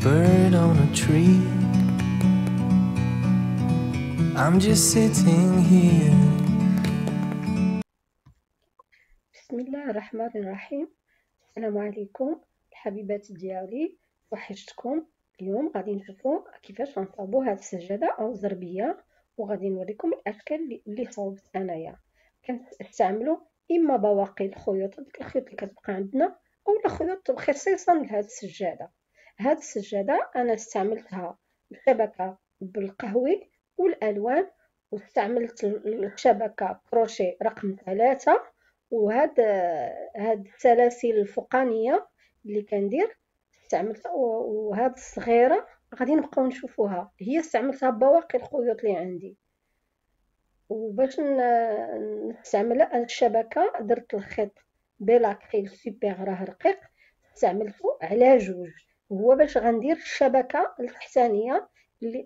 bird on a tree. I'm just sitting here. بسم الله الرحمن الرحيم. السلام عليكم الحبيبات ديالي، وحشتكم. اليوم غادي نشوفوا كيفاش غنصاوبوا هاد السجاده او الزربيه، وغادي نوريكم الاشكال اللي صاوبت انايا. كنستعملوا اما بواقي الخيوط، ديك الخيوط اللي كتبقى عندنا، اولا خيوط خصيصا لهاد السجاده. هاد السجاده انا استعملتها بشبكه بالقهوي والالوان، واستعملت الشبكه كروشيه رقم 3. وهاد السلاسل الفوقانيه اللي كندير استعملتها، وهاد الصغيره غادي نبقاو نشوفوها، هي استعملتها بواقي الخيوط اللي عندي. وباش نستعمل الشبكه درت الخيط بلاكريل سوبر راه رقيق، استعملته على جوج، هو باش غندير الشبكه التحتانيه اللي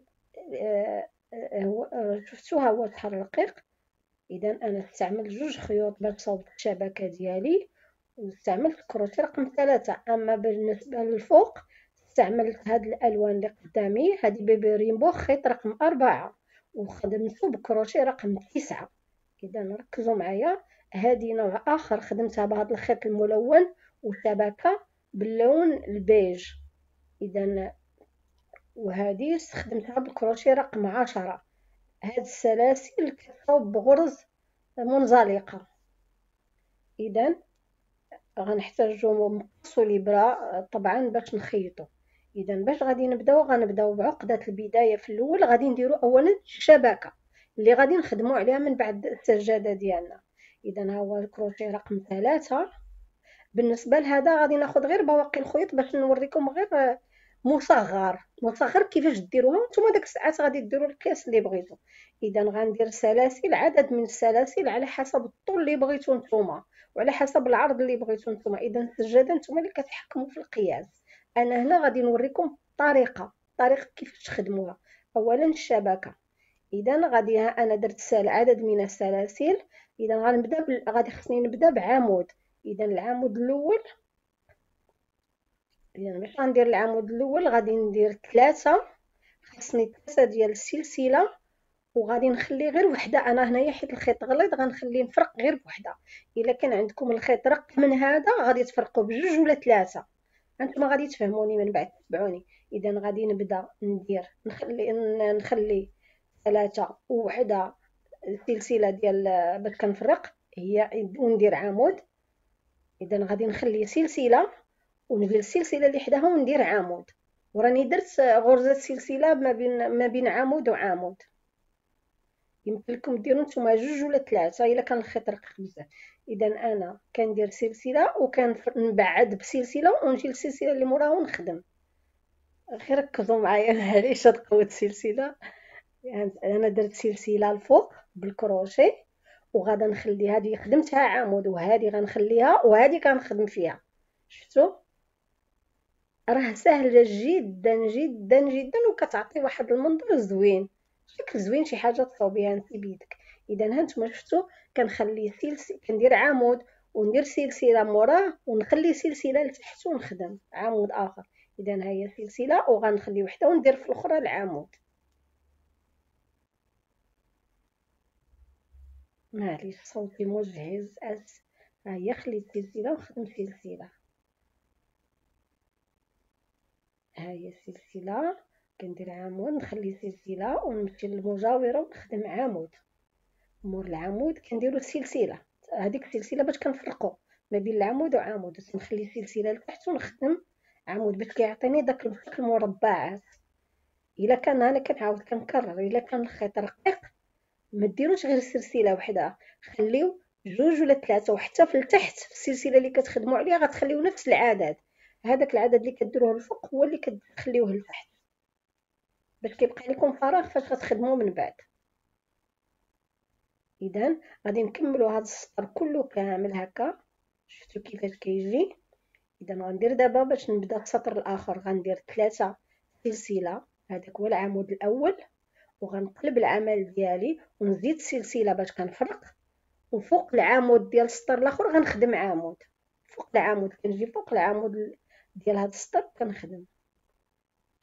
شفتوها هو شحال رقيق. اذا انا استعملت جوج خيوط باش صوبت الشبكه ديالي، واستعملت كروشيه رقم 3. اما بالنسبه للفوق استعملت هاد الالوان اللي قدامي، هادي بيبي ريمبو خيط رقم 4، وخدمته بكروشيه رقم 9. اذا ركزوا معايا، هادي نوع اخر خدمتها بهذا الخيط الملون وشبكه باللون البيج. اذا وهذه استخدمتها بالكروشيه رقم 10. هاد السلاسل كتصاوب بغرز منزلقه. اذا غنحتاجو مقص والابره طبعا باش نخيطو. اذا باش غادي غنبداو بعقده البدايه. في الاول غادي نديرو اولا الشبكه اللي غادي نخدمو عليها من بعد السجاده ديالنا. اذا ها هو الكروشيه رقم 3. بالنسبه لهذا غادي ناخذ غير بواقي الخيوط باش نوريكم غير مصغر كيفاش ديروها نتوما. داك الساعات غادي ديروا القياس اللي بغيتو. اذا غندير سلاسل، عدد من السلاسل على حسب الطول اللي بغيتو نتوما، وعلى حسب العرض اللي بغيتو نتوما. اذا السجاده نتوما اللي كتحكموا في القياس. انا هنا غادي نوريكم طريقه كيفاش تخدموها. اولا الشبكه. اذا غادي انا درت عدد من السلاسل. اذا غادي خصني نبدا بعمود. اذا العمود الاول، اذا باش غندير العمود الاول غادي ندير 3. خصني 3 ديال السلسله، وغادي نخلي غير وحده. انا هنايا حيت الخيط غليظ غنخلي نفرق غير بوحده. الا كان عندكم الخيط رق من هذا غادي تفرقوا بجوج ولا 3. انتما غادي تفهموني من بعد، تبعوني. اذا غادي نبدا نخلي 3 ووحده سلسله ديال باش كنفرق هي، وندير عمود. اذا غادي نخلي سلسله وندير السلسله اللي حداها وندير عمود، وراني درت غرزه سلسله ما بين عمود وعمود. يمكن لكم ديروا نتوما جوج ولا 3 الا كان الخيط رقيق بزاف. اذا انا كندير سلسله وكنبعد بسلسله ونجي للسلسله اللي موراها ونخدم. غير ركزوا معايا معليش هاد قوه السلسله. يعني انا درت سلسله الفوق بالكروشي، وغادا نخلي هذه خدمتها عمود، وهذه غنخليها وهذه كنخدم فيها. شفتوا راه سهله جدا جدا جدا، وكتعطي واحد المنظر زوين، شكل زوين، شي حاجه تصاوبيها انت بيدك. اذا هانتوما شفتوا كنخلي كندير عمود وندير سلسله موراه ونخلي سلسله لتحت ونخدم عمود اخر. اذا ها هي سلسله وغنخلي وحده وندير في الاخرى العمود. معليش صوتي مجهز. ها هي خليت سلسله وخدمت سلسله. ها هي السلسله، كندير عمود نخلي سلسله ونمشي للمجاوره ونخدم عمود. مور العمود كنديروا السلسله، هذيك السلسله باش كنفرقوا ما بين العمود وعمود، نخلي سلسله لتحت ونخدم عمود باش كيعطيني داك الشكل مربعات. الا كان انا كنعاود كنكرر، الا كان الخيط رقيق ما ديروش غير سلسله وحده، خليو جوج ولا 3. وحتى في التحت في السلسله اللي كتخدموا عليها غتخليو نفس العدد. هذاك العدد اللي كديروه الفوق هو اللي كتخليوه لتحت باش كيبقى لكم فراغ فاش غتخدموا من بعد. اذا غادي نكملوا هذا السطر كله كامل هكا. شفتوا كيفاش كيجي. اذا غندير دابا باش نبدا السطر الاخر غندير 3 سلسله، هذاك هو العمود الاول، وغنقلب العمل ديالي ونزيد سلسله باش كنفرق. وفوق العمود ديال السطر الاخر غنخدم عمود. فوق العمود كنجي فوق العمود ديال هذا السطر كنخدم.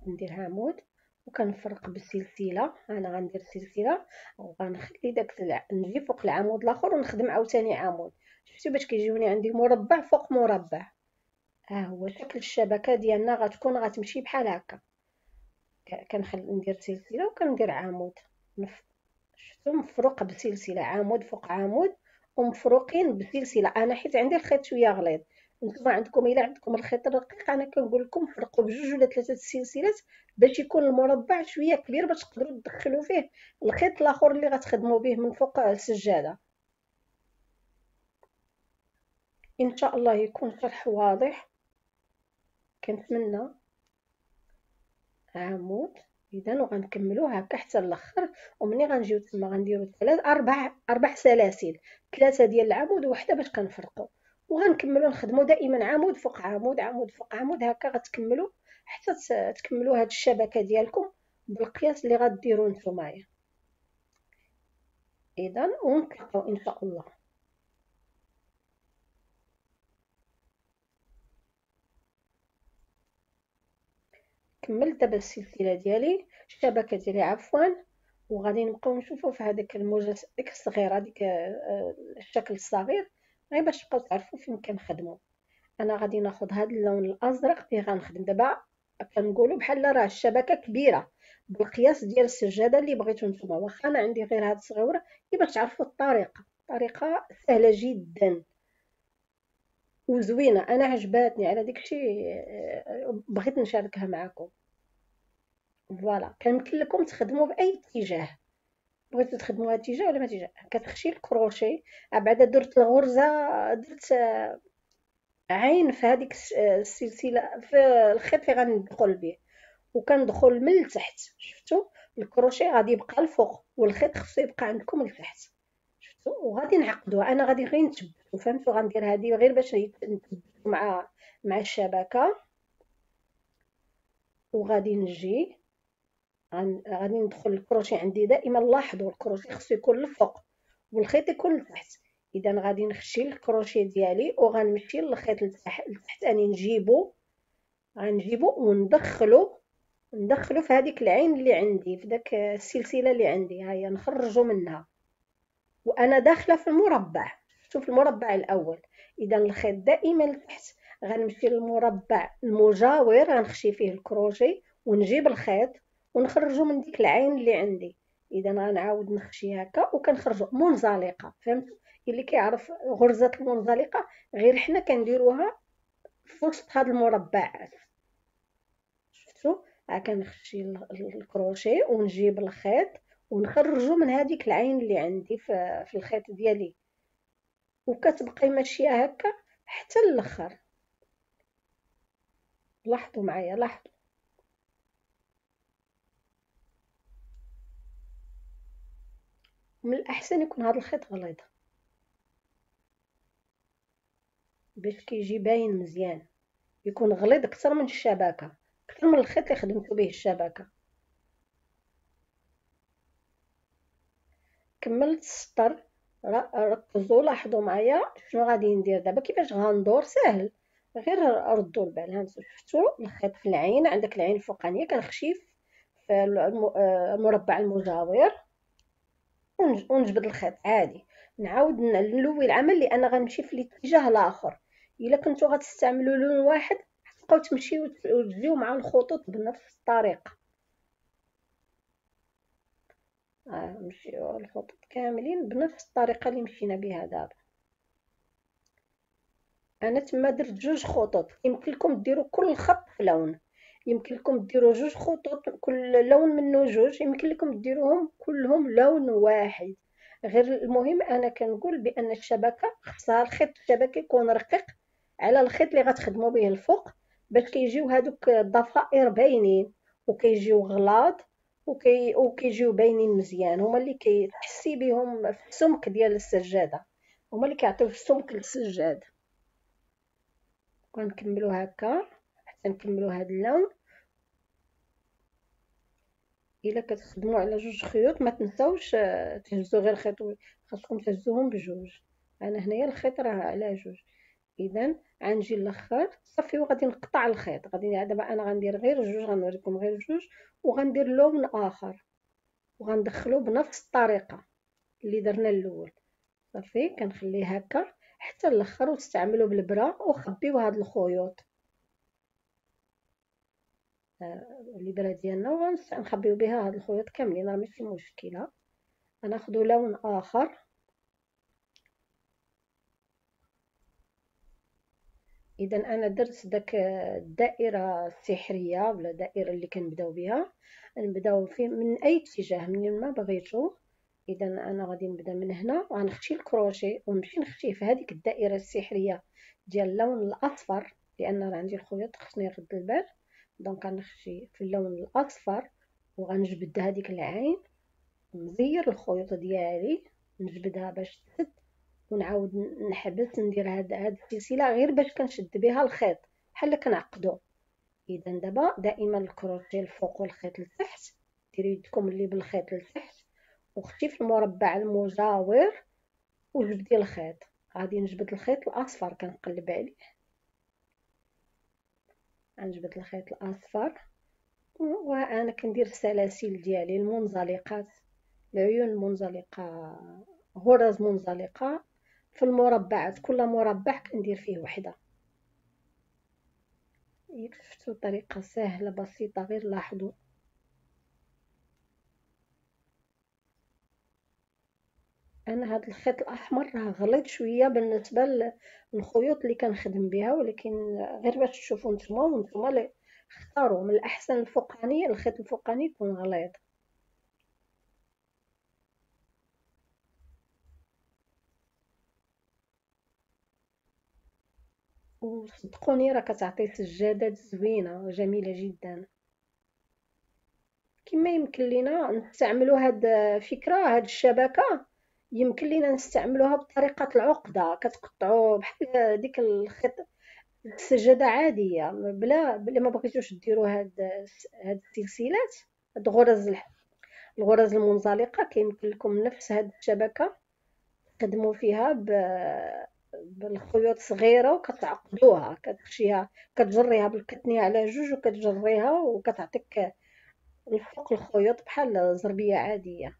ندير عمود وكنفرق بالسلسله. انا غندير سلسله وغنخلي داك نجي فوق العمود الاخر ونخدم عاوتاني عمود. شفتوا باش كيجيوني عندي مربع فوق مربع. ها هو شكل الشبكه ديالنا غتكون غتمشي بحال هكا. كنخلي ندير سلسله وكندير عمود. شفتوا مفروق بسلسله، عمود فوق عمود ومفروقين بسلسله. انا حيت عندي الخيط شويه غليظ، نتوما عندكم الا عندكم الخيط رقيق انا كنقول لكم فرقوا بجوج ولا ثلاثه السلسلات باش يكون المربع شويه كبير باش تقدروا تدخلوا فيه الخيط الاخر اللي غتخدموا به من فوق السجاده. ان شاء الله يكون شرح واضح. كنتمنى. عمود اذا وغنكملوه هكا حتى الاخر. ومني غنجيو تما غنديروا ثلاث اربع سلاسل، ثلاثه ديال العمود وحده باش كنفرقوا، وغنكملوا نخدموا دائما عمود فوق عمود عمود فوق عمود هكا غتكملوا حتى تكملوا هاد الشبكه ديالكم بالقياس اللي غديروا نتوما. اذا ونتلاقاو ان شاء الله. كملت دابا السلسله ديالي الشبكه ديالي عفوا، وغادي نبقاو نشوفوا في هذاك الموجه ديك الصغيره ديك الشكل الصغير غير باش تبقاو تعرفوا فين كنخدموا. انا غادي ناخذ هذا اللون الازرق اللي غنخدم دابا. كنقولوا بحال راه الشبكه كبيره بالقياس ديال السجاده اللي بغيتو نتوما، واخا انا عندي غير هاد الصغيره باش تعرفوا الطريقه سهله جدا وزوينه. انا عجباتني على داكشي بغيت نشاركها معكم. فوالا كنمكن لكم تخدموا باي اتجاه بغيتو تخدموا هاد الاتجاه ولا ما اتجاه. كتخشي الكروشي بعدا درت الغرزه، درت عين في هذيك السلسله في الخيط اللي غندخل به وكندخل من التحت. شفتوا الكروشي غادي يبقى الفوق والخيط خصو يبقى عندكم التحت. شفتوا وغادي نعقدوها. انا غادي غير نثبتو فهمتوا، غندير هذه غير باش نثبتو مع الشبكه. وغادي نجي غادي ندخل الكروشي عندي دائما. لاحظوا الكروشي خصو يكون الفوق والخيط يكون لتحت. اذا غادي نخشي الكروشي ديالي وغنمشي للخيط لتحت اني غنجيبو وندخلو في هذيك العين اللي عندي في داك السلسله اللي عندي. ها هي نخرجوا منها وانا داخله في المربع. شوف في المربع الاول. اذا الخيط دائما لتحت غنمشي للمربع المجاور غنخشي فيه الكروشي ونجيب الخيط ونخرجوا من ديك العين اللي عندي. اذا غنعاود نخشي هكا وكنخرجوا منزلقه. فهمت اللي كيعرف غرزه المنزلقه غير حنا كنديروها في وسط هذا المربعات. شفتوا كنخشي الكروشي ونجيب الخيط ونخرجوا من هذيك العين اللي عندي في الخيط ديالي وكتبقاي ماشيه هكا حتى الاخر. لاحظوا معايا لاحظوا. من الاحسن يكون هذا الخيط غليظ باش كيجي باين مزيان. يكون غليظ اكثر من الشبكه، اكثر من الخيط اللي خدمتو به الشبكه. كملت السطر. ركزوا لاحظوا معايا شنو غادي ندير دابا. كيفاش غندور ساهل غير ردوا البال. ها شفتوا الخيط في العين، عندك العين الفوقانيه كنخشي في المربع المجاور ونجبد الخيط عادي. نعاود نلوي العمل لان غنمشي في الاتجاه الاخر. الا كنتو غتستعملوا لون واحد تبقاو تمشيو وتجيو مع الخطوط بنفس الطريقه. نمشيو الخطوط كاملين بنفس الطريقه اللي مشينا بها دابا. انا تما درت جوج خطوط. يمكن لكم ديروا كل خط في لون، يمكن لكم ديروا جوج خطوط كل لون منه جوج، يمكن لكم ديروهم كلهم لون واحد. غير المهم انا كنقول بان الشبكه خصها الخيط الشبكي يكون رقيق على الخيط اللي غتخدموا به الفوق باش كيجيو هذوك الضفائر باينين وكيجيو غلاظ وكيجيو باينين مزيان. هما اللي كتحسي بهم في السمك ديال السجاده، هما اللي كيعطيو السمك للسجاده. ونكملو هكا حتى نكملو هذا اللون. الا كتخدموا على جوج خيوط ما تنساوش تهزوا غير خيط، خاصكم تهزوهم بجوج. انا هنايا الخيط راه على جوج. اذا غنجي الاخر صافي وغادي نقطع الخيط. غادي دابا انا غندير غير جوج، غنوريكم غير جوج، وغندير لون اخر وغندخلو بنفس الطريقه اللي درنا الاول. صافي كنخليه هكا حتى الاخر واستعملوا بالبرا وخبيو هاد الخيوط. الابره ديالنا ونخبيو بها هاد الخيوط كاملين، راه ماشي مشكله. غناخدو لون اخر. اذا انا درت داك الدائره السحريه ولا الدائره اللي كنبداو بها، نبداو في من اي اتجاه من ما بغيتو. اذا انا غادي نبدا من هنا وغنخشي الكروشي ونمشي نخشيه في هذيك الدائره السحريه ديال اللون الاصفر، لان راه عندي الخيوط خصني نرد البال. دونك غنخشي في اللون الاصفر وغنجبد هذيك العين ونزير الخيوط ديالي، نجبدها باش تسد، ونعاود نحبس ندير هاد السلسله غير باش كنشد بها الخيط بحال كنعقدو. اذا دابا دائما الكروشيه الفوق والخيط لتحت، ديري يدكم اللي بالخيط لتحت وخشي في المربع المجاور وجبدي الخيط. غادي نجبد الخيط الاصفر كنقلب عليه، غنجبد الخيط الاصفر وانا كندير السلاسل ديالي المنزلقات، العيون المنزلقه، غرز منزلقه في المربعات. كل مربع كندير فيه وحده. شفتوا طريقه سهله بسيطه، غير لاحظوا. انا هذا الخيط الاحمر راه غليظ شويه بالنسبه للخيوط اللي كنخدم بها، ولكن غير باش تشوفوا نتوما، وانتوما اللي اختاروا من الاحسن الفوقاني، الخيط الفوقاني يكون غليظ. وصدقوني راه كتعطي سجادات زوينه جميله جدا. كما يمكن لينا نستعملوا هاد فكره، هاد الشبكه يمكن لينا نستعملوها بطريقه العقده، كتقطعوا بحال ديك الخيط السجاده عاديه، بلا ما بغيتوش ديروا هاد السلسلات، هاد الغرز المنزلقه. كيمكن لكم نفس هاد الشبكه تخدموا فيها بالخيوط صغيره وكتعقدوها، كتخشيها، كتجريها بالكتنيه على جوج وكتجريها وكتعطيك الفوق الخيوط بحال زربيه عاديه.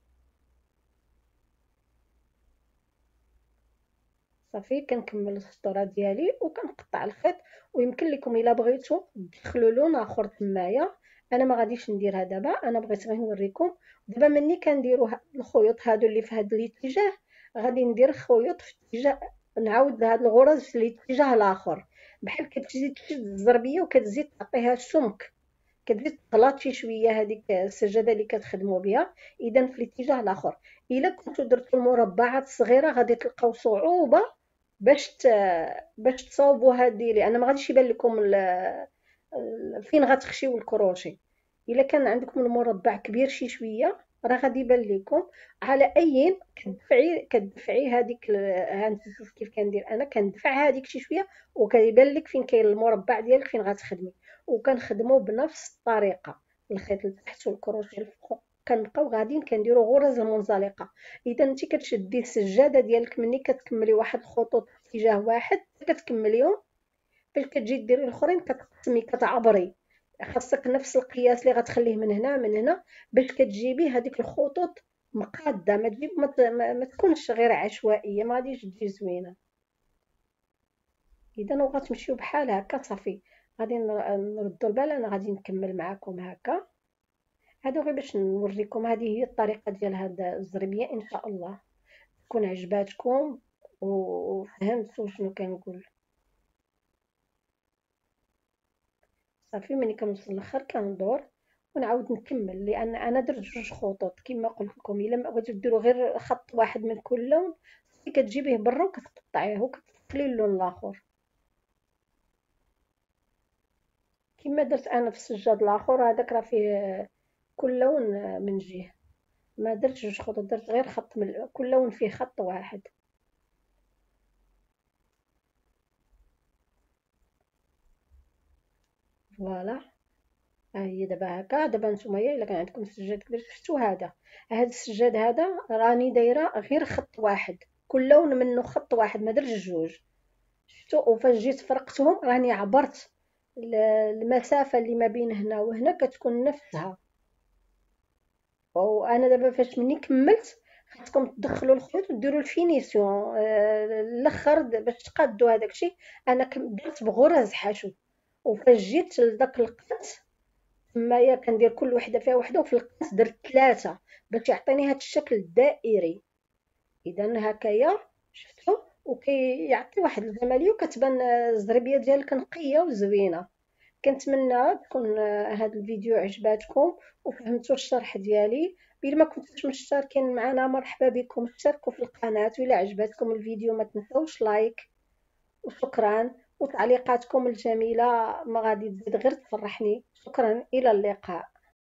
صافي كنكمل السطوره ديالي وكنقطع الخيط. ويمكن لكم الا بغيتوا تدخلوا لون اخر تمايا، انا ما غاديش نديرها دابا، انا بغيت غير نوريكم. دابا مني كنديروا الخيوط هادو اللي في هذا الاتجاه، غادي ندير خيوط في اتجاه، نعاود هاد الغرز في الاتجاه الاخر، بحال كتزيد تشد الزربيه وكتزيد تعطيها سمك، كتزيد تغلطي شويه هذيك السجاده اللي كتخدموا بها. اذا في الاتجاه الاخر الا كنتو درتو المربعات الصغيره غادي تلقاو صعوبه باش تصاوبوا هذه، لان ما غاديش يبان لكم فين غتخشيو الكروشي. الا كان عندكم المربع كبير شي شويه راه غادي يبان لكم. على اي كتدفعي هذيك ها انت شوف كيف كندير انا، كندفع هذيك شي شويه وكيبان لك فين كاين المربع ديالك فين غتخدمي. وكنخدموا بنفس الطريقه، الخيط لتحت والكروشيه الفوق كنبقاو غاديين كنديروا غرز منزلقه. اذا انت كتشدي السجاده ديالك مني كتكملي واحد الخطوط في اتجاه واحد كتكمليهم، فاش كتجي ديري الاخرين كتقسمي كتعبري. خاصك نفس القياس اللي غتخليه من هنا من هنا باش كتجيبي هذيك الخطوط مقاده، ما تجيب ما تكونش غير عشوائيه، ما غاديش تجي زوينه. اذا وغتمشيو بحال هكا صافي. غادي نردوا البال، انا غادي نكمل معكم هكا. هادو غير باش نوريكم، هذه هي الطريقه ديال هاد الزربيه. ان شاء الله تكون عجباتكم وفهمتوا شنو كنقول. صافي ملي كنوصل للاخر كندور ونعاود نكمل، لان انا درت جوج خطوط كما قلت لكم. الا ما بغيتو ديروا غير خط واحد من كل لون صافي كتجيبيه برا وكتقطعيه وكتدخلي اللون الاخر كما درت انا في السجاد الاخر. هذاك راه فيه كل لون من جهه، ما درتش جوج خطوط، درت غير خط من كل لون فيه خط واحد. فوالا ها هي دابا هكا. دابا نتوما الا كان عندكم سجاد كبير شفتوا هذا السجاد هذا راني دايره غير خط واحد، كل لون منه خط واحد، ما درتش جوج. شفتوا؟ وفاش جيت فرقتهم راني عبرت المسافة اللي ما بين هنا وهنا كتكون نفسها. وانا دابا فاش مني كملت خاصكم تدخلوا الخيوط وديروا الفينيسيون الاخر باش تقادوا هذاك الشيء. انا درت بغرز حشو، وفاش جيت لداك القنت تمايا كندير كل وحده فيها وحده، وفي القنت درت 3 باش يعطيني هذا الشكل الدائري. اذا هكايا شفتوا، وكيعطي واحد الجماليه وكتبان الزربيه ديالك نقيه وزوينه. كنتمنى تكون هذا الفيديو عجباتكم وفهمتوا الشرح ديالي. بلا ما كنتوش مشتركين معنا مرحبا بكم، اشتركوا في القناة. وإلا عجباتكم الفيديو ما تنسوش لايك وشكرا، وتعليقاتكم الجميلة ما غادي تزيد غير تفرحني. شكرا، إلى اللقاء.